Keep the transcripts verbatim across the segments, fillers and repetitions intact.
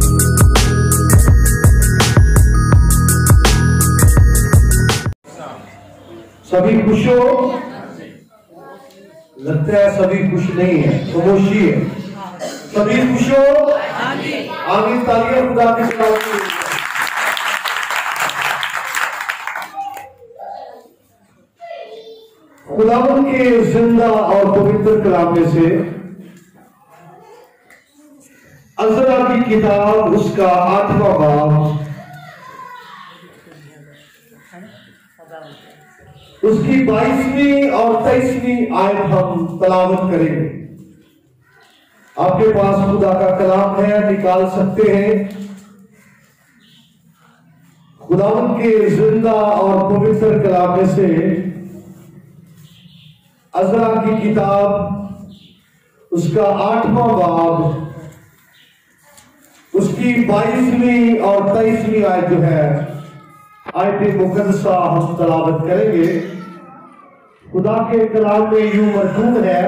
सभी खुश हो? लगता है सभी खुश नहीं है, खामोशी है। सभी खुश हो? आगे तालियां खुदा की सलावत के लिए। खुदावन के जिंदा और पवित्र कलाम में से अज़रा की किताब उसका आठवां बाब उसकी बाईसवीं और तेईसवीं आयत हम तलावत करेंगे। आपके पास खुदा का कलाम है, निकाल सकते हैं। खुदावन के जिंदा और पवित्र कलाम में से अज़रा की किताब उसका आठवां बाब उसकी बाईसवीं और तेईसवीं आयत जो है आयत मुकद्दसा हम तलावत करेंगे। खुदा के कलाम में यूं मरकूब है,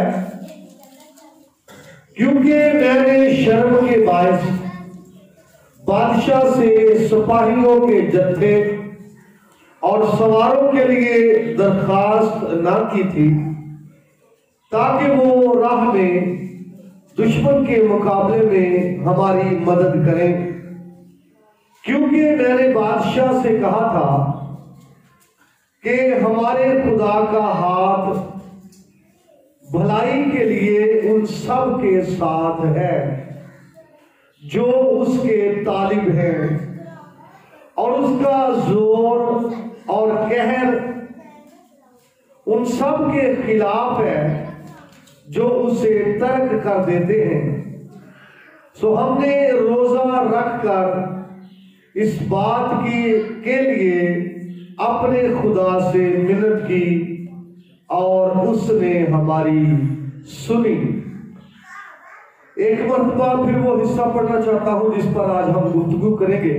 क्योंकि मैंने शर्म के बायस बादशाह से सिपाहियों के जत्थे और सवारों के लिए दरखास्त ना की थी, ताकि वो राह में दुश्मन के मुकाबले में हमारी मदद करें। क्योंकि मैंने बादशाह से कहा था कि हमारे खुदा का हाथ भलाई के लिए उन सब के साथ है जो उसके तालिब हैं, और उसका जोर और कहर उन सब के खिलाफ है जो उसे तर्क कर देते हैं। सो हमने रोजा रखकर इस बात की के लिए अपने खुदा से मिन्नत की और उसने हमारी सुनी। एक मरतबा फिर वो हिस्सा पढ़ना चाहता हूं जिस पर आज हम गुफ्तगू करेंगे।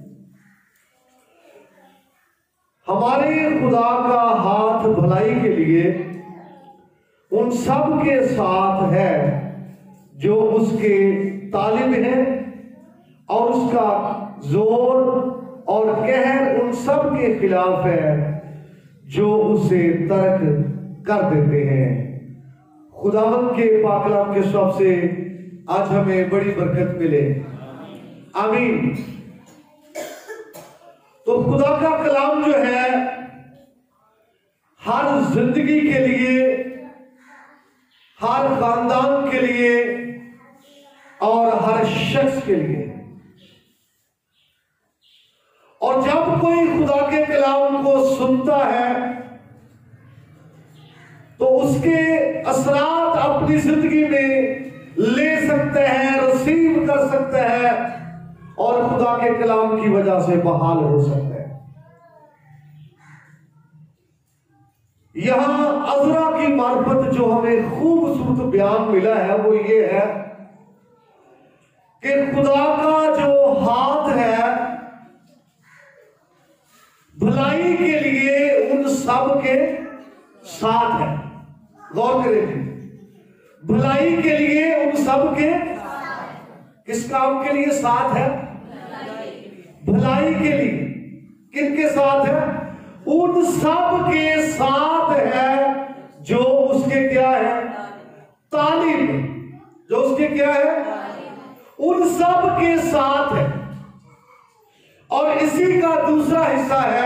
हमारे खुदा का हाथ भलाई के लिए उन सब के साथ है जो उसके तालिब हैं, और उसका जोर और कहर उन सब के खिलाफ है जो उसे तर्क कर देते हैं। खुदावंद के पाकलाम के शब्द से आज हमें बड़ी बरकत मिले, आमीन। तो खुदा का कलाम जो है हर जिंदगी के लिए, हर खानदान के लिए और हर शख्स के लिए, और जब कोई खुदा के कलाम को सुनता है तो उसके असरात अपनी जिंदगी में ले सकते हैं, रिसीव कर सकते हैं, और खुदा के कलाम की वजह से बहाल हो सकते हैं। यहां अज़रा की मार्फत जो हमें खूबसूरत बयान मिला है वो ये है कि खुदा का जो हाथ है भलाई के लिए उन सब के साथ है। गौर करें, भलाई के लिए उन सब के, किस काम के लिए साथ है? भलाई के लिए। किनके साथ है? उन सब के साथ है जो उसके क्या है? तालिब। जो उसके क्या है? उन सब के साथ है। और इसी का दूसरा हिस्सा है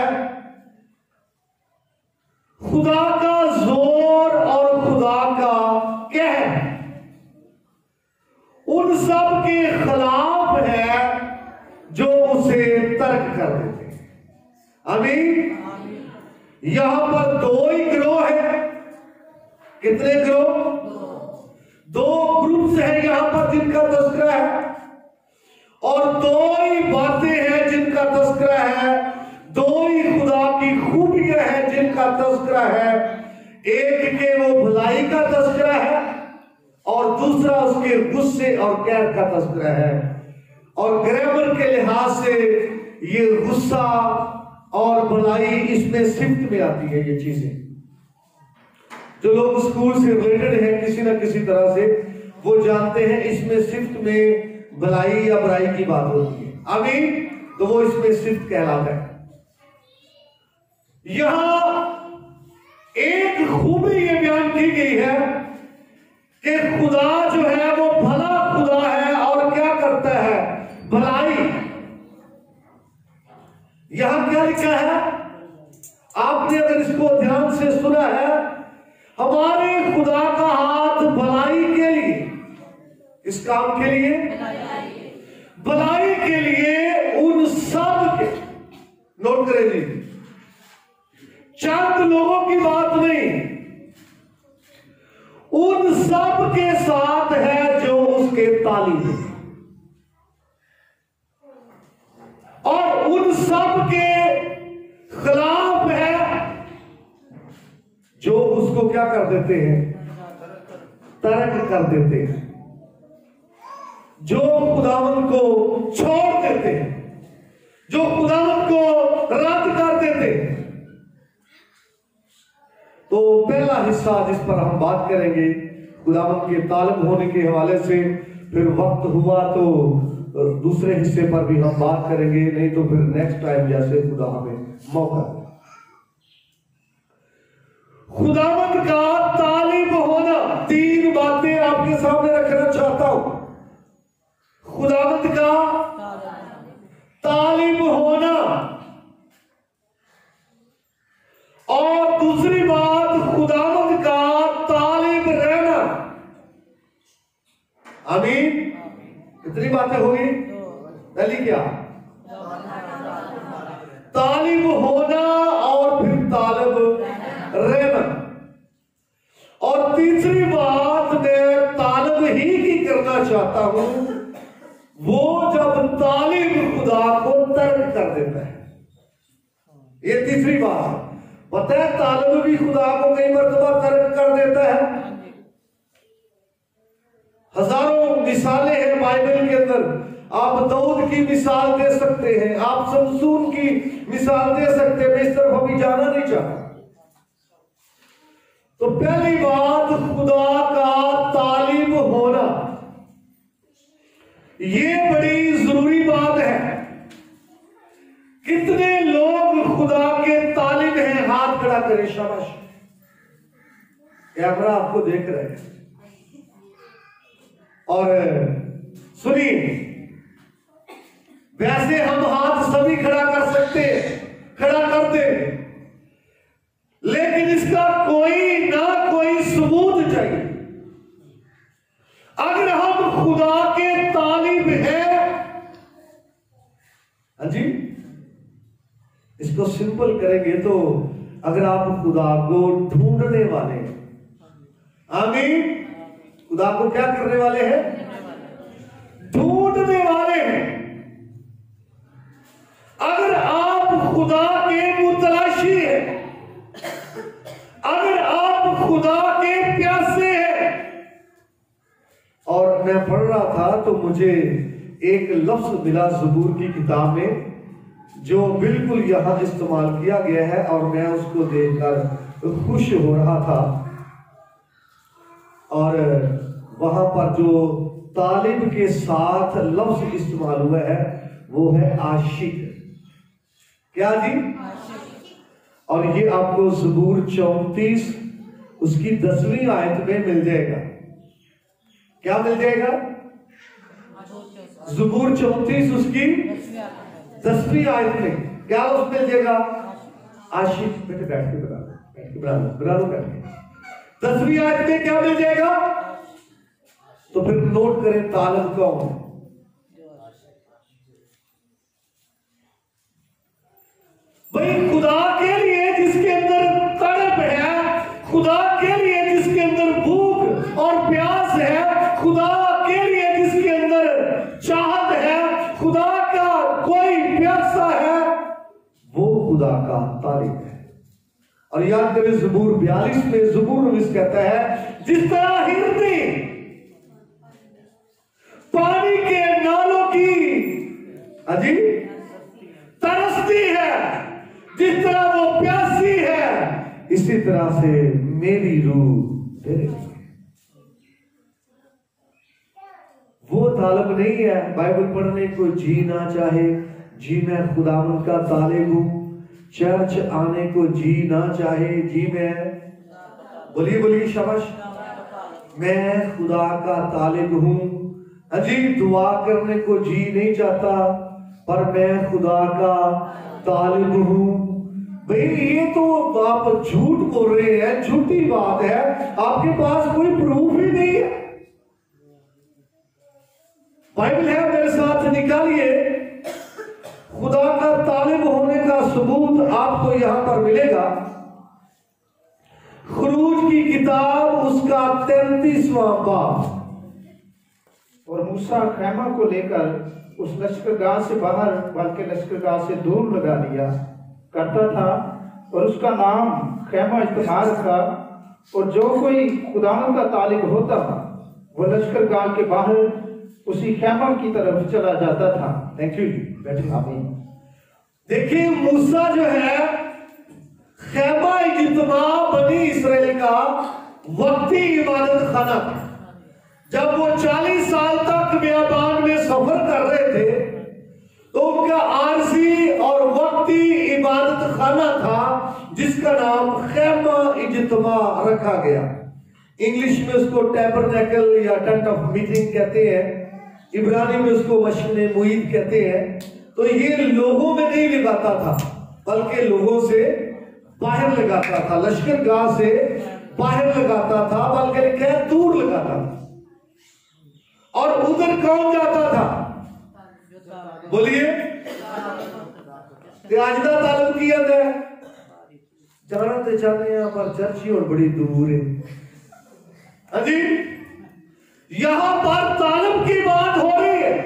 खुदा का जोर और खुदा का कहर उन सब के खिलाफ है जो उसे तर्क कर देते हैं। आमीन। यहां पर दो ही गिरोह है। कितने गिरोह? दो ग्रुप्स हैं यहां पर जिनका तस्करा है, और दो ही बातें हैं जिनका तस्करा है, दो ही खुदा की खूबियां हैं जिनका तस्करा है। एक के वो भलाई का तस्करा है और दूसरा उसके गुस्से और कहर का तस्करा है। और ग्रामर के लिहाज से ये गुस्सा और भलाई इसमें सिफ्त में आती है। ये चीजें जो लोग स्कूल से रिलेटेड हैं किसी ना किसी तरह से वो जानते हैं, इसमें सिफ्त में भलाई या बुराई की बात होती है, आमीन, तो वो इसमें सिर्फ कहलाता है। यहां एक खूबी ये बयान की गई है कि खुदा जो है वो भला खुदा है और क्या करता है, भलाई। यहां क्या लिखा है, आपने अगर इसको ध्यान से सुना है, हमारे खुदा का हाथ भलाई के लिए, इस काम के लिए, भलाई के लिए उन सब के, नोट करें जी, चंद लोगों की बात नहीं, उन सब के साथ है जो उसके तालीम है, और उन सब के खिलाफ है जो उसको क्या कर देते हैं, तर्क कर देते हैं, जो खुदावंद को छोड़ देते हैं, जो खुदावंद को रद्द कर देते हैं। तो पहला हिस्सा जिस पर हम बात करेंगे खुदावंद के तालिब होने के हवाले से, फिर वक्त हुआ तो दूसरे हिस्से पर भी हम बात करेंगे, नहीं तो फिर नेक्स्ट टाइम जैसे खुदा हमें मौका दे। खुदावंद का तालिब होना, तीन बातें आपके सामने रखना चाहता हूं। खुदावंद का तालिब होना, और दूसरी बात खुदावंद का तालिब रहना। आमीन, इतनी बातें होगी। पहली क्या, तालिब होना और फिर तालिब रहना, और तीसरी बात मैं तालिब ही की करना चाहता हूं, वो जब तालिब खुदा को तर्क कर देता है। ये तीसरी बात, पता है तालिब भी खुदा को कई मर्तबा तर्क कर देता है। हजारों मिसालें हैं बाइबल के अंदर, आप दाऊद की मिसाल दे सकते हैं, आप समसून की मिसाल दे सकते हैं, मैं इस तरफ अभी जाना नहीं चाहता। तो पहली बात, खुदा का तालिब होना, ये बड़ी जरूरी बात है। कितने लोग खुदा के तालिब हैं, हाथ खड़ा करें, शाबाश। कैमरा आपको देख रहे हैं, और सुनिए, वैसे हम हाथ सभी खड़ा कर सकते हैं, खड़ा कर दे, लेकिन इसका कोई ना कोई सबूत चाहिए। अगर हम खुदा के तालिब हैं, हाँ जी, इसको सिंपल करेंगे तो अगर आप खुदा को ढूंढने वाले हैं, आमीन, खुदा को क्या करने वाले हैं, ढूंढने वाले हैं। अगर आप खुदा के मुतलाशी हैं, अगर आप खुदा के प्यासे हैं, और मैं पढ़ रहा था तो मुझे एक लफ्ज मिला ज़बूर की किताब में जो बिल्कुल यहां इस्तेमाल किया गया है, और मैं उसको देखकर खुश हो रहा था। और वहां पर जो तालिब के साथ लफ्ज इस्तेमाल हुआ है वो है आशिक। क्या जी, और ये आपको ज़बूर चौंतीस उसकी दसवीं आयत में मिल जाएगा। क्या मिल जाएगा, ज़बूर चौंतीस उसकी दसवीं आयत में क्या लफ्ज मिल जाएगा, आशिक। बेटे बैठ के बना लो, बैठ के बना लो, बना लो बैठ के। दसवीं आयत में क्या मिल जाएगा, तो फिर नोट करें तालिब कौन, भाई खुदा के लिए जिसके अंदर तड़प है, खुदा के लिए जिसके अंदर भूख और प्यास है, खुदा के लिए जिसके अंदर चाहत है, खुदा का कोई प्यासा है, वो खुदा का तालिब है। और याद करें ज़बूर बयालीस में ज़बूर नवीस कहता है, जिस तरह हिरनी पानी के नालों की अजी तरसती है, जिस तरह वो प्यासी है, इसी तरह से मेरी रूह तेरे लिए। वो तालब नहीं है। बाइबल पढ़ने को जी ना चाहे, जी मैं खुदावंद का तालिब हूँ। चर्च आने को जी ना चाहे, जी मैं, बोलिए बोलिए शाबाश, मैं खुदा का तालिब हूँ। अजी दुआ करने को जी नहीं चाहता, पर मैं खुदा का तालिब हूँ। भाई ये तो आप झूठ बोल रहे हैं, झूठी बात है, आपके पास कोई प्रूफ ही नहीं है। बाइबल है, मेरे साथ निकालिए। खुदा का तालिब होने का सबूत आपको यहां पर मिलेगा। खुरूज की किताब उसका तैंतीसवां बाब। और मूसा खैमा को लेकर उस लश्करगाह से बाहर, बल्कि लश्करगाह से दूर लगा दिया करता था, और उसका नाम खैमा इस्तेमाल रखा। और जो कोई खुदावंद का तालिब होता वो लश्करगाह के बाहर उसी खैमा की तरफ चला जाता था। थैंक यू, बैठे। आमीन। देखिए मूसा जो है खैमा इज्तिमा बनी इसराइल का वक्ती इबादत खाना था। जब वो चालीस साल तक बियाबान में सफर कर रहे थे तो उनका आरजी और वक्ती इबादत खाना था जिसका नाम खैमा इज्तिमा रखा गया। इंग्लिश में उसको टैबरनेकल या टेंट ऑफ मीटिंग कहते हैं, इब्रानी में उसको मशने मुईद कहते हैं। तो ये लोगों में नहीं लगाता था, बल्कि लोगों से बाहर लगाता था, लश्करगाह से बाहर लगाता था, बल्कि लिखा दूर लगाता था। और उधर कौन जाता था? बोलिए, आज का ताल्लुक किया है जाना तो चाहते हैं पर चर्च ही और बड़ी दूर है। अजी यहां पर ताल्लुक की बात हो रही है।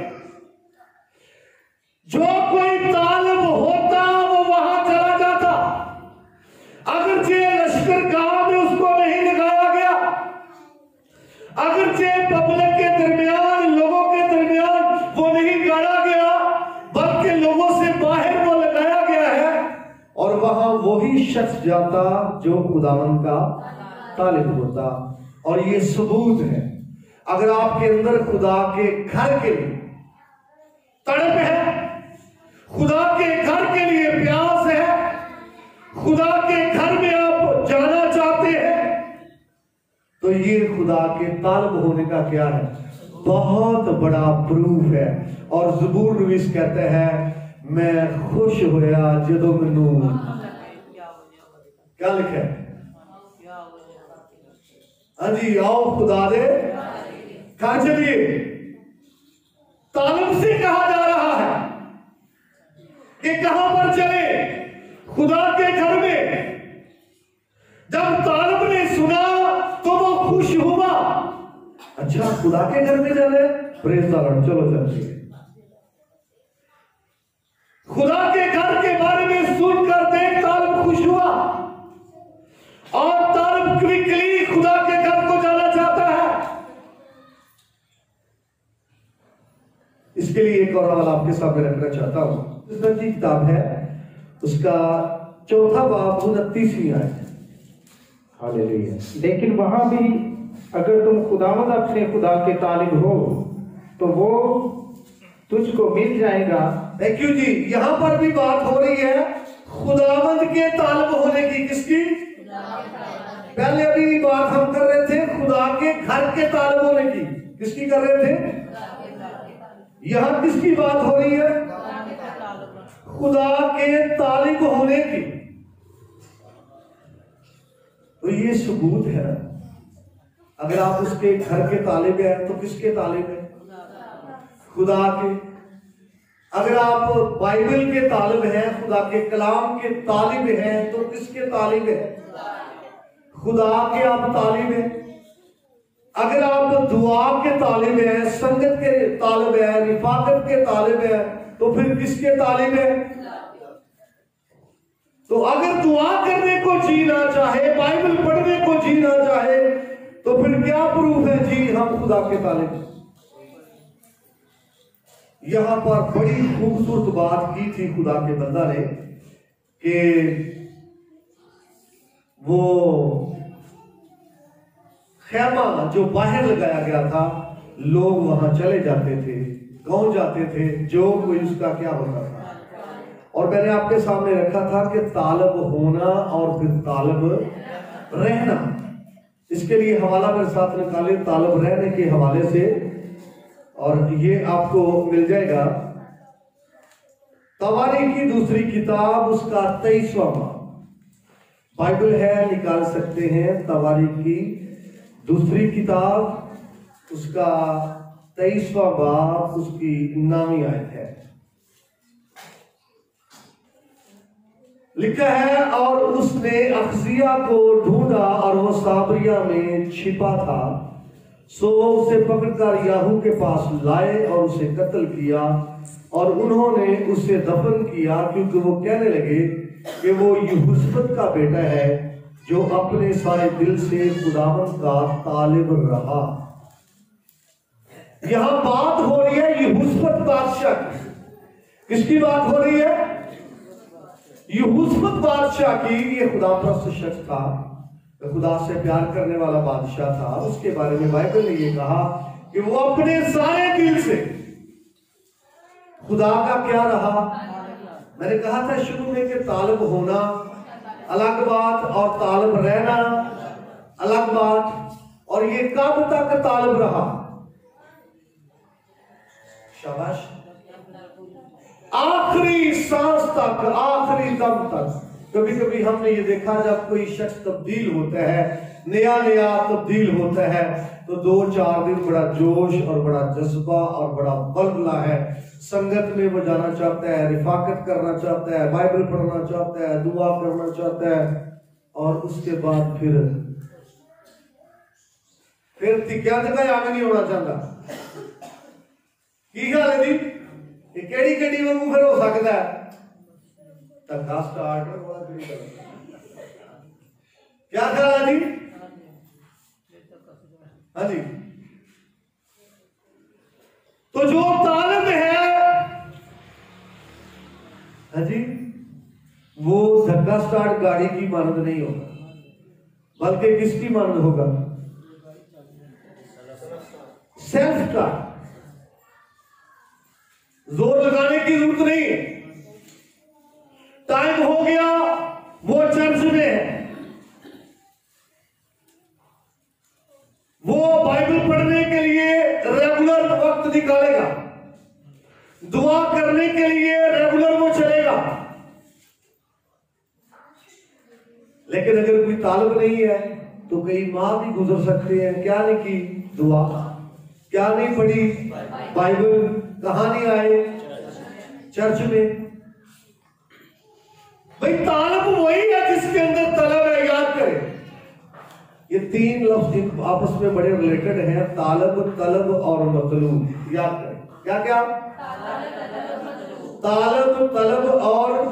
जो कोई ताल्लुक होता वो वहां चला जाता। अगर जे लश्करगाह में उसको नहीं लगाया गया, अगर जे पब्लिक के दरमियान, लोगों के दरमियान वो नहीं गाड़ा गया, बल्कि लोगों से बाहर वो लगाया गया है, और वहां वही शख्स जाता जो खुदावंद का तालिब होता। और ये सबूत है, अगर आपके अंदर खुदा के घर के लिए तड़प है, खुदा के घर के लिए प्यास है, खुदा के घर में आप जाना चाहते हैं, तो ये खुदा के तालिब होने का क्या है? बहुत बड़ा प्रूफ है। और ज़बूर नवीस कहते हैं, मैं खुश होया जदों मैनू, क्या लिखा है? हाँ जी, आओ खुदा दे घर चलिए। तालिब से कहा जा रहा है कि कहां पर चले? खुदा के घर में। जब तालिब ने सुना तो वो खुश हुआ। अच्छा, खुदा के घर में जाने, प्रेज़ द लॉर्ड, चलो चलिए। खुदा के घर के बारे में सुनकर देख तालिब खुश हुआ, और तालिब क्विकली खुदा के घर को जाना चाहता है। इसके लिए एक और हवाला आपके सामने रखना चाहता हूं। इस की किताब है, उसका चौथा बाब उनतीसवीं आयत। हालेलुया। लेकिन वहां भी अगर तुम खुदावंद अपने खुदा के तालिब हो तो वो तुझको मिल जाएगा। Thank you ji. यहां पर भी बात हो रही है खुदावंद के तालिब होने की। किसकी? पहले अभी बात हम कर रहे थे खुदा के घर के तालिब होने की। किसकी कर रहे थे? यहां किसकी बात हो रही है? खुदा के तालिब होने की। तो ये सबूत है, अगर आप उसके घर के तालिब हैं तो किसके तालिब हैं? खुदा के। अगर आप बाइबल के तालिब हैं, खुदा के कलाम के तालिब हैं, तो किसके तालिब हैं? खुदा के आप तालिब हैं। अगर आप दुआ के तालिब हैं, संगत के तालिब हैं, रिफाकत के तालिब हैं, तो फिर किसके तालिब हैं? तो अगर दुआ करने को जी ना चाहे, बाइबल पढ़ने को जी ना चाहे, तो फिर क्या प्रूफ है जी हम खुदा के तालिब हैं? यहां पर बड़ी खूबसूरत बात की थी खुदा के बंदा ने कि वो खैमा जो बाहर लगाया गया था लोग वहां चले जाते थे, गांव जाते थे, जो कोई उसका क्या होता था। और मैंने आपके सामने रखा था कि तालब होना और फिर तालब रहना, इसके लिए हवाला मेरे साथ निकाले तालब रहने के हवाले से, और ये आपको मिल जाएगा तवारीख की दूसरी किताब, उसका तेईसवां बाइबल है, निकाल सकते हैं। तवारीख की दूसरी किताब, उसका तेईसवां बाब, उसकी नामी आयत है। लिखा है, और उसने अखजिया को ढूंढा और वो साबरिया में छिपा था, सो उसे पकड़कर याहू के पास लाए और उसे कत्ल किया, और उन्होंने उसे दफन किया, क्योंकि वो कहने लगे कि वो यहूशपत का बेटा है, जो अपने सारे दिल से खुदावंद का तालिब रहा। यहां बात हो रही है यहूशपत बादशाह की। किसकी बात हो रही है? यहूशपत बादशाह की। ये खुदा परस्त शख्स था, खुदा से प्यार करने वाला बादशाह था। उसके बारे में बाइबल ने ये कहा कि वो अपने सारे दिल से खुदा का क्या रहा। मैंने कहा था शुरू में कि तालब होना अलग बात और तालब रहना अलग बात, और ये कब तक तालब रहा? शाबाश, आखिरी सांस तक, आखिरी दम तक। कभी कभी हमने ये देखा जब कोई शख्स तब्दील होता है, नया नया तब्दील होता है, तो दो चार दिन बड़ा जोश और बड़ा जज्बा और बड़ा बलबला है, संगत में वो जाना चाहता है, रिफाकत करना चाहता है, बाइबल पढ़ना चाहता है, दुआ करना चाहता है, और उसके बाद फिर फिर तिक्या जगह आगे नहीं होना चाहता। की गल है जी, ये केड़ी केड़ी वांगू फिर हो सकता है? धक्का स्टार्ट क्या ख्याल है जी? हाँ जी, तो जो तालिब है, हाँ जी, वो धक्का स्टार्ट गाड़ी की मानद नहीं होगा, बल्कि किसकी मानद होगा? Self start. जोर लगाने की जरूरत नहीं है। टाइम हो गया, वो चर्च में है, वो बाइबल पढ़ने के लिए रेगुलर वक्त निकालेगा, दुआ करने के लिए रेगुलर वो चलेगा। लेकिन अगर कोई तालब नहीं है तो कई माह भी गुजर सकते हैं, क्या नहीं की दुआ, क्या नहीं पढ़ी बाइबल, कहां नहीं आए चर्च में। भाई तालब वही है जिसके अंदर तलब है, याद करें। ये तीन लफ्ज आपस में बड़े रिलेटेड हैं, तालब, तलब और मतलूब। याद करें क्या क्या? तालब, तलब और,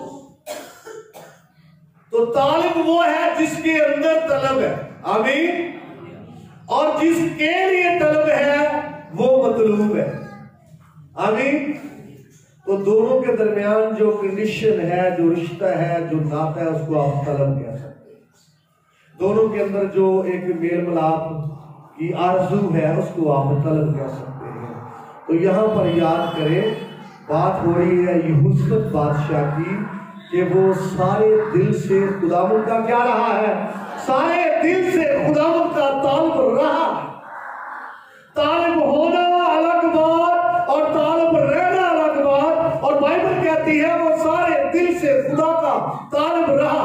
तो तालब वो है जिसके अंदर तलब है, आमीन, और जिसके लिए तलब है वो मतलूब है, आमीन। तो दोनों के दरमियान जो कंडीशन है, जो रिश्ता है, जो नाता है, उसको आप तलब कह सकते हैं। दोनों के अंदर जो एक मेल मिलाप की आरज़ू है, उसको आप तलब कह सकते हैं। तो यहां पर याद करें, बात हो रही है यहूशपत बादशाह की, कि वो सारे दिल से खुदावंद का क्या रहा है? सारे दिल से खुदावंद का तालिब रहा। तालिब होना अलग बात और तालिब रहना अलग बात, और बाइबल कहती है वो सारे दिल से खुदा का तालिब रहा।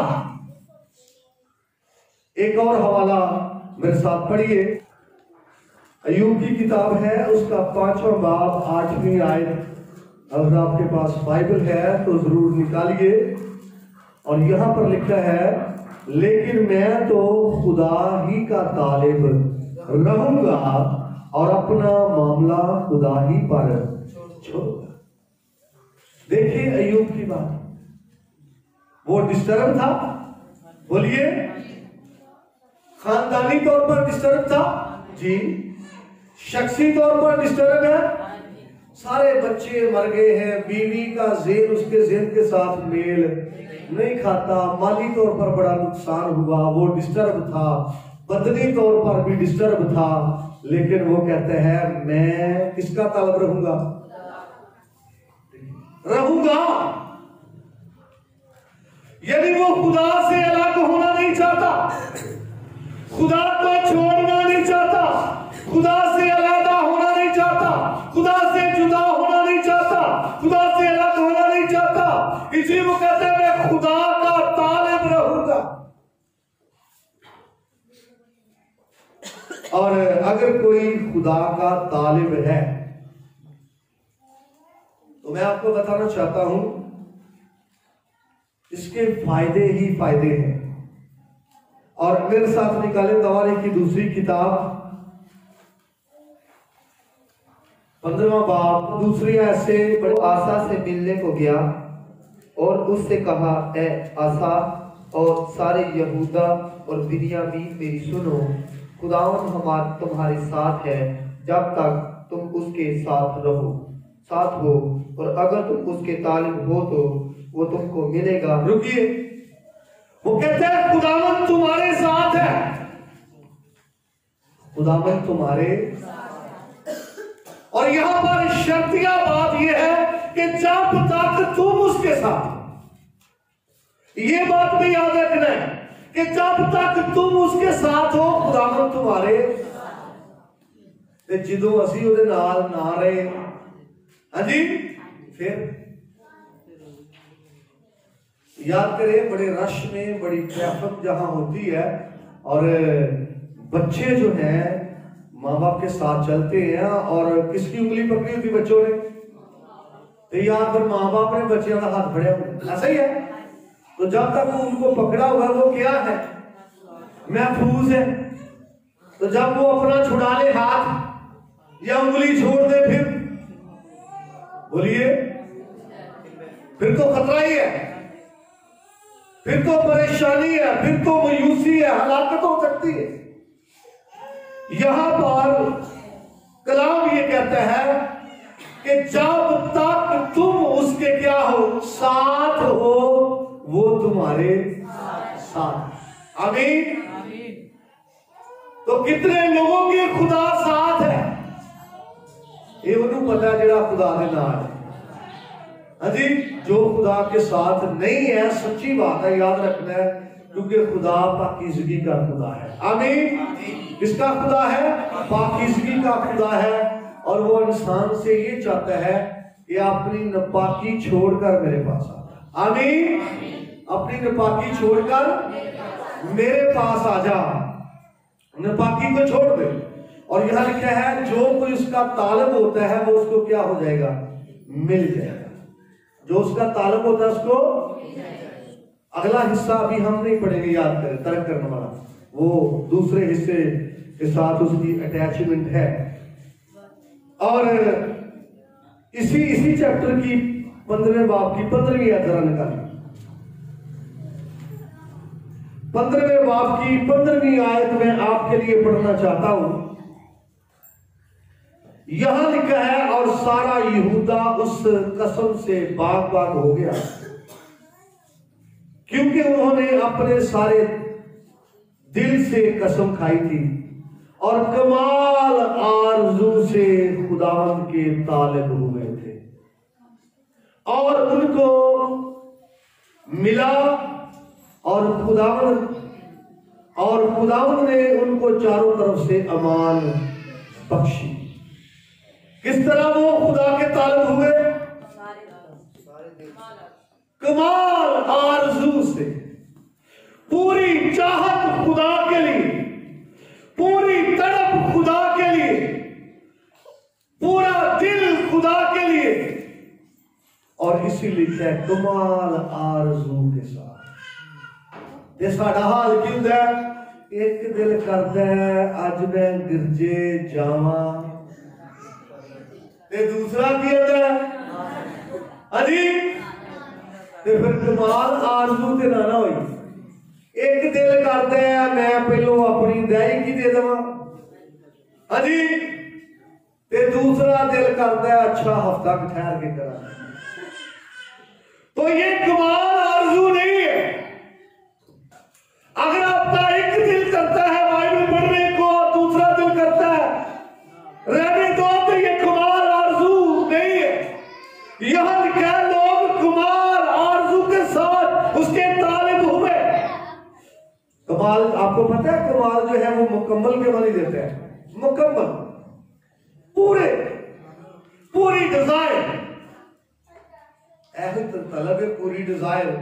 एक और हवाला मेरे साथ पढ़िए, अय्यूब की किताब है, उसका पांचवा बाब, आठवीं आयत। अगर आपके पास बाइबल है तो जरूर निकालिए। और यहां पर लिखा है, लेकिन मैं तो खुदा ही का तालिब रहूंगा और अपना मामला खुदा ही पर छोड़ूंगा। देखिए अय्यूब की बात, वो डिस्टर्ब था, बोलिए, खानदानी तौर पर डिस्टर्ब था जी, शख्सी तौर पर डिस्टर्ब है, सारे बच्चे मर गए हैं, बीवी का जेन उसके जेन के साथ मेल नहीं खाता, माली तौर पर बड़ा नुकसान हुआ, वो डिस्टर्ब था, बदनी तौर पर भी डिस्टर्ब था, लेकिन वो कहते हैं मैं किसका तालब रहूंगा रहूंगा यदि वो खुदा से अलग होना नहीं चाहता, खुदा को छोड़ना नहीं चाहता, खुदा से अलग होना नहीं चाहता, खुदा से जुदा होना नहीं चाहता, खुदा से अलग होना नहीं चाहता, इसी वो कहते हैं मैं खुदा का तालिब रहूंगा। और अगर कोई खुदा का तालिब है तो मैं आपको बताना चाहता हूं इसके फायदे ही फायदे हैं। और मेरे साथ निकाले तवारीख की दूसरी किताब पंद्रहवां बाब दूसरी ऐसे वो आसा से मिलने को गया और उससे कहा, ए आसा और सारे यहूदा और बिन्यामीन मेरी सुनो, खुदावन हमारा तुम्हारे साथ है जब तक तुम उसके साथ रहो साथ हो, और अगर तुम उसके तालिब हो तो वो तुमको मिलेगा। रुकिए, वो कहते हैं खुदावन तुम्हारे साथ है, खुदावन तुम्हारे, और यहां पर शर्तिया बात यह है कि जब तक तुम उसके साथ, ये बात भी याद रखना है कि जब तक तुम उसके साथ हो खुदावन तुम्हारे, जिदों असी उहदे नाल ना रहे, हाँ जी, फिर याद करें बड़े रश में बड़ी ट्रैफिक जहां होती है और बच्चे जो हैं माँ बाप के साथ चलते हैं और किसकी उंगली पकड़ी होती बच्चों ने, तो याद पर माँ बाप ने बच्चों का हाथ फड़िया, ऐसा ही है। तो जब तक वो उनको पकड़ा हुआ वो क्या है, महफूज है। तो जब वो अपना छुड़ा ले हाथ या उंगली छोड़ दे, फिर बोलिए, फिर तो खतरा ही है, फिर तो परेशानी है, फिर तो मायूसी है, हलाकत हो सकती है। यहां पर कलाम ये कहता है कि जब तक तुम उसके क्या हो, साथ हो, वो तुम्हारे साथ। आमीन। तो कितने लोगों के खुदा साथ है, ये उन्हें पता है जेड़ा खुदा के नाल है। हाँ जी, जो खुदा के साथ नहीं है, सच्ची बात है, याद रखना है, क्योंकि खुदा पाकीज़गी का खुदा है। आमीन। किसका खुदा है? पाकीज़गी का खुदा है। और वो इंसान से ये चाहता है कि अपनी नापाकी छोड़कर मेरे पास आ। आमीन। अपनी नापाकी छोड़कर मेरे पास आ जा, नापाकी को छोड़ दे। और यहां लिखा है जो कोई उसका तालिब होता है वो उसको क्या हो जाएगा, मिल जाएगा। जो उसका तालिब होता है उसको, अगला हिस्सा अभी हम नहीं पढ़ेंगे, याद करें, तर्क करने वाला, वो दूसरे हिस्से के साथ उसकी अटैचमेंट है। और इसी इसी चैप्टर की पंद्रहवें बाब की पंद्रहवीं आयत जरा निकालिए। पंद्रहवें बाब की पंद्रहवीं आयत में आपके लिए पढ़ना चाहता हूं। यहां लिखा है, और सारा यहूदा उस कसम से बाग बाग हो गया, क्योंकि उन्होंने अपने सारे दिल से कसम खाई थी और कमाल आरजू से खुदावंद के तालिब हुए थे, और उनको मिला, और खुदावंद और खुदावंद ने उनको चारों तरफ से अमान बख्शी। किस तरह वो खुदा के तालिब हुए? कमाल आरज़ू से, पूरी चाहत खुदा के लिए, पूरी तड़प खुदा के लिए, पूरा दिल खुदा के लिए, और इसीलिए है कमाल आरज़ू के साथ। ये साडा हाल की हुंदा है, एक दिल करता है अज मैं गिरजे जावा, ते दूसरा की होता है अजी, ते फिर कमाल आरज़ू ते ना ना होई। एक दिल करता है मैं पहलो अपनी दायकी दे देवा अजी, ते दूसरा दिल करता है अच्छा हफ्ता ठहर के करा। तो ये कमाल आरज़ू नहीं है। अगर आपका एक दिल करता है बाइबल पढ़ने को और दूसरा दिल करता है लोग कमाल आरज़ू के साथ उसके तालिब हुए। कमाल आपको पता है, कमाल जो है वो मुकम्मल के मानी देता है, मुकम्मल, पूरे, पूरी डिजाइन, ऐसे तो तलब है पूरी डिजाइन।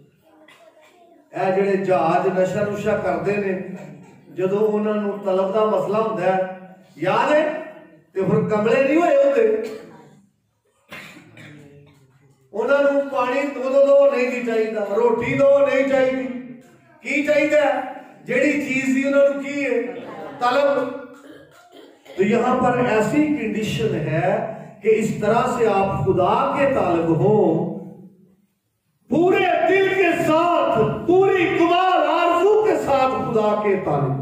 ਇਹ ਜਿਹੜੇ ਜਹਾਜ਼ ਨਸ਼ਾ ਨੁਸ਼ਾ ਕਰਦੇ ਨੇ, ਜਦੋਂ ਉਹਨਾਂ ਨੂੰ ਤਲਬ ਦਾ ਮਸਲਾ ਹੁੰਦਾ ਹੈ, ਯਾਦ ਹੈ, ਤੇ ਫਿਰ ਕਮਲੇ ਨਹੀਂ ਹੋਏ ਹੁੰਦੇ, ਉਹਨਾਂ ਨੂੰ ਪਾਣੀ ਦੋ ਦੋ ਨਹੀਂ ਚਾਹੀਦਾ, ਰੋਟੀ ਦੋ ਨਹੀਂ ਚਾਹੀਦੀ, ਕੀ ਚਾਹੀਦਾ, ਜਿਹੜੀ ਚੀਜ਼ ਦੀ ਉਹਨਾਂ ਨੂੰ ਕੀ ਹੈ, तलब। तो यहां पर ऐसी कंडीशन है कि इस तरह से आप खुदा के तालिब हो, पूरे दिल के साथ, पूरी कमाल आरज़ू के साथ खुदा के तालिब।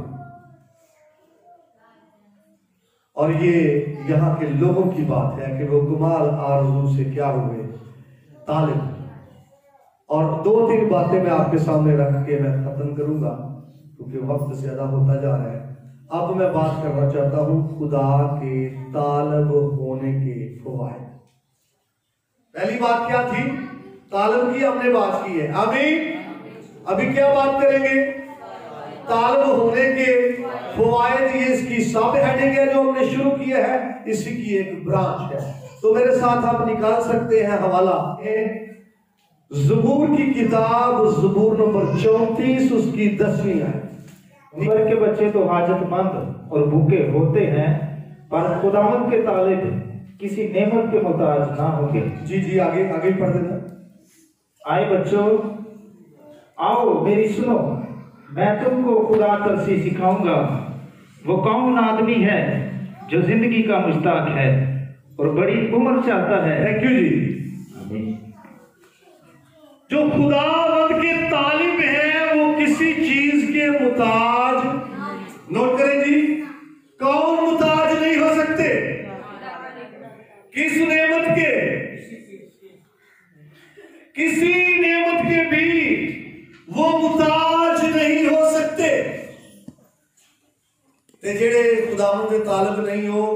और ये यहां के लोगों की बात है कि वो कमाल आरज़ू से क्या हुए, तालिब। और दो तीन बातें मैं आपके सामने रख के मैं खत्म करूंगा क्योंकि वक्त ज्यादा होता जा रहा है। अब मैं बात करना चाहता हूं खुदा के तालिब होने के फवायद। पहली बात क्या थी, तालिब की हमने बात की है। अभी अभी क्या बात करेंगे, तालिब होने के फवायद। ये इसकी सब हेडिंग है जो हमने शुरू किया है, इसी की एक ब्रांच है। तो मेरे साथ आप निकाल सकते हैं हवाला, ज़बूर की किताब, ज़बूर नंबर चौंतीस, उसकी दसवीं आयत। ऊपर के बच्चे तो हाजतमंद और भूखे होते हैं, पर खुदावंद के तालिब किसी नेमत के मोहताज ना होंगे। जी जी आगे आगे पढ़ देना। आए बच्चों, आओ मेरी सुनो, मैं तुमको खुदा तरसी सिखाऊंगा। वो कौन आदमी है जो जिंदगी का मुश्ताक है और बड़ी उम्र चाहता है। Thank you ji. जो खुदावंद के तालिब है वो किसी चीज के मुताज, नोट करें जी, कौन मुताज नहीं हो सकते, किस नेमत के, किसी नेमत के भी वो मुताज नहीं हो सकते। ते जेड़े खुदावंद के तालिब नहीं हो,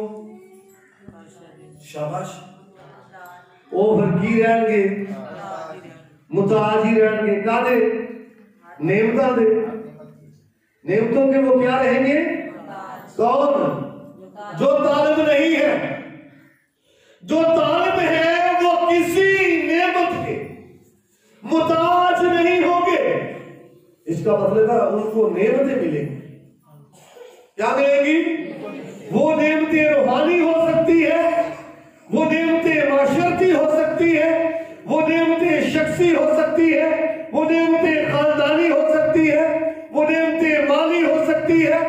शाबाश, वो फिर की रहणगे, मुताज ही रहेंगे। कादे, नेमता दे, नेमतों के वो क्या रहेंगे, कौन, जो तालिब नहीं है। जो तालिब है वो किसी नेमत के मुताज नहीं होंगे। इसका मतलब है उनको नेमतें मिलेंगी। क्या मिलेंगी, वो नेमतें रूहानी हो सकती है, वो नेमतें माशरती हो सकती है, वो नेमतें शख्सी हो सकती है, वो नेमतें खानदानी हो सकती है, वो नेमतें माली हो सकती है।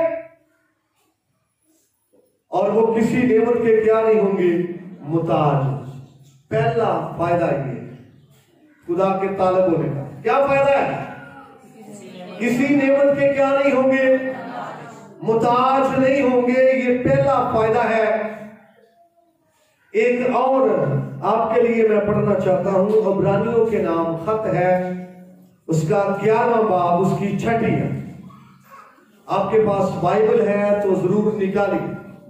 और वो किसी नेमत के क्या नहीं होंगे, मुताज। पहला फायदा ये खुदा के तालिब होने का क्या फायदा है, किसी नेमत के क्या नहीं होंगे, मुताज नहीं होंगे। ये पहला फायदा है। एक और आपके लिए मैं पढ़ना चाहता हूं, इब्रानियों के नाम खत है, उसका ग्यारहवां बाब, उसकी छठी है। आपके पास बाइबल है तो जरूर निकालिए।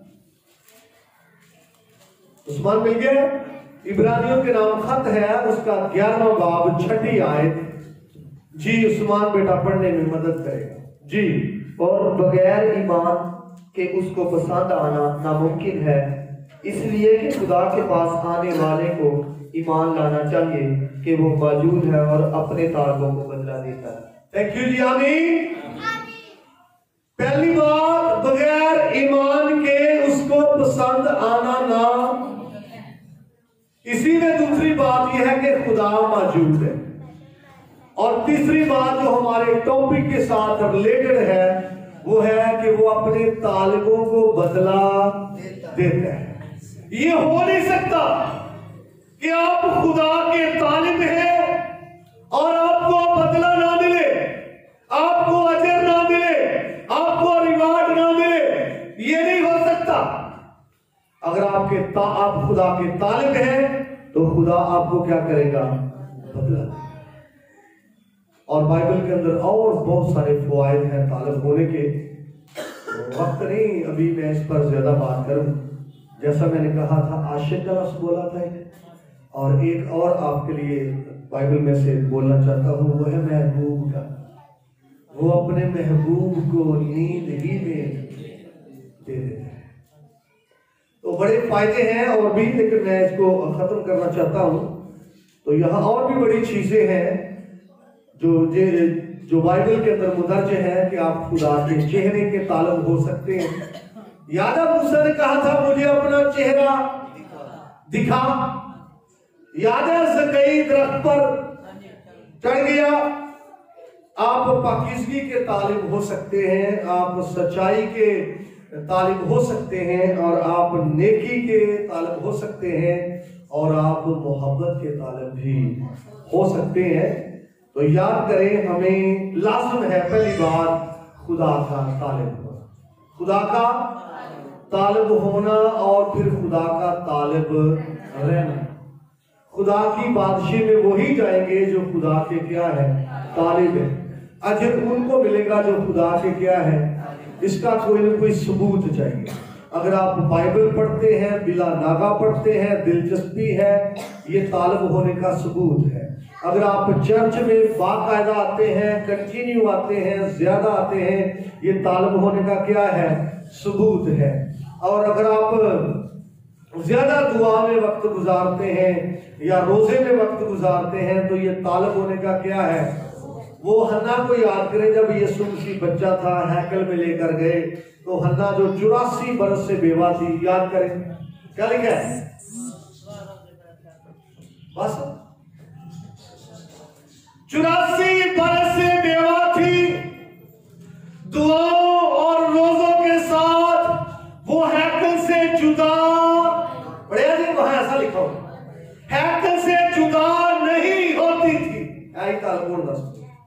उस्मान मिल गया, इब्रानियों के नाम खत है, उसका ग्यारहवां बाब, छठी आयत। जी उस्मान बेटा पढ़ने में मदद करेगा जी। और बगैर ईमान के उसको पसंद आना नामुमकिन है, इसलिए कि खुदा के पास आने वाले को ईमान लाना चाहिए कि वो मौजूद है और अपने तालिबों को बदला देता है। थैंक यू जी, आमीन। पहली बात, बगैर ईमान के उसको पसंद आना ना। इसी में दूसरी बात यह है कि खुदा मौजूद है। और तीसरी बात जो हमारे टॉपिक के साथ रिलेटेड है वो है कि वो अपने तालिबों को बदला देता है। ये हो नहीं सकता कि आप खुदा के तालिब हैं और आपको बदला ना मिले, आपको अजर ना मिले, आपको रिवार्ड ना मिले। ये नहीं हो सकता। अगर आपके ता, आप खुदा के तालिब हैं तो खुदा आपको क्या करेगा, बदला। और बाइबल के अंदर और बहुत सारे फवायद हैं तालिब होने के। वक्त नहीं अभी मैं इस पर ज्यादा बात करूं। जैसा मैंने कहा था, आशिक का लफ्ज़ बोला था और एक और आपके लिए बाइबल में से बोलना चाहता हूँ, वो है महबूब का। वो अपने महबूब को नींद ही में दे देता है। तो बड़े फायदे हैं और भी, लेकिन मैं इसको खत्म करना चाहता हूँ। तो यहाँ और भी बड़ी चीजें हैं जो जो बाइबल के अंदर मुदर्ज है कि आप खुदा के चेहरे के तालब हो सकते हैं। याद है मूसा ने कहा था मुझे अपना चेहरा दिखा। याद है ज़कई दरख्त पर चढ़ गया। आप पाकीज़गी के तालिब हो सकते हैं, आप सच्चाई के तालिब हो सकते हैं, और आप नेकी के तालिब हो सकते हैं, और आप मोहब्बत के तालिब भी हो सकते हैं। तो याद करें, हमें लाज़िम है पहली बात खुदा का तालिब होना, खुदा का तालिब होना, और फिर खुदा का तालिब रहना। खुदा की बादशाही में वही जाएंगे जो खुदा के क्या है तालिब है। अजर उनको मिलेगा जो खुदा के क्या है। इसका कोई ना कोई सबूत चाहिए। अगर आप बाइबल पढ़ते हैं, बिला नागा पढ़ते हैं, दिलचस्पी है, ये तालिब होने का सबूत है। अगर आप चर्च में बाकायदा आते हैं, कंटिन्यू आते हैं, ज्यादा आते हैं, ये तालिब होने का क्या है सबूत है। और अगर आप ज्यादा दुआ में वक्त गुजारते हैं या रोजे में वक्त गुजारते हैं, तो ये तालिब होने का क्या है। वो हन्ना को याद करें, जब यीशु मसीह बच्चा था, हैकल में लेकर गए, तो हन्ना जो चौरासी बरस से बेवा थी, याद करें क्या लिखा है, बस चौरासी बरस से बेवा थी। दुआओं और रोजों के साथ वो हैकल से जुदा, बढ़िया जी वहां ऐसा लिखा हो, हैकल से जुदा नहीं होती थी। आई तालपुर दस।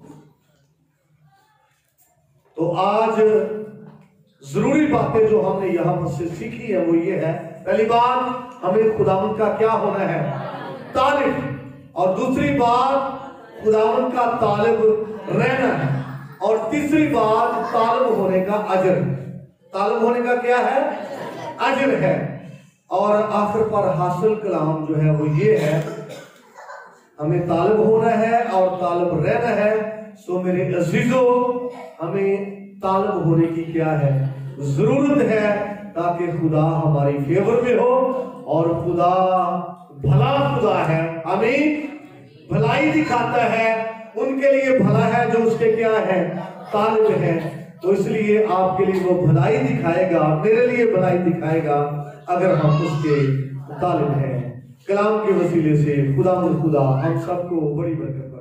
तो आज जरूरी बातें जो हमने यहां पर से सीखी है वो ये है, पहली बात हमें खुदावंद का क्या होना है तालिब, और दूसरी बात खुदावंद का तालिब रहना है, और तीसरी बात तालिब होने का अजर। तालिब होने का क्या है अजर है। और आखिर पर हासिल कलाम जो है वो ये है, हमें तालिब होना है और तालिब रहना है। सो मेरे अजीजों, हमें तालिब होने की क्या है जरूरत है, ताकि खुदा हमारी फेवर में हो। और खुदा भला खुदा है, हमें भलाई दिखाता है, उनके लिए भला है जो उसके क्या है तालिब है। तो इसलिए आपके लिए वो भलाई दिखाएगा, मेरे लिए भलाई दिखाएगा, अगर हम उसके तालिब हैं। कलाम के वसीले से खुदा खुदा हम सबको बड़ी बरकत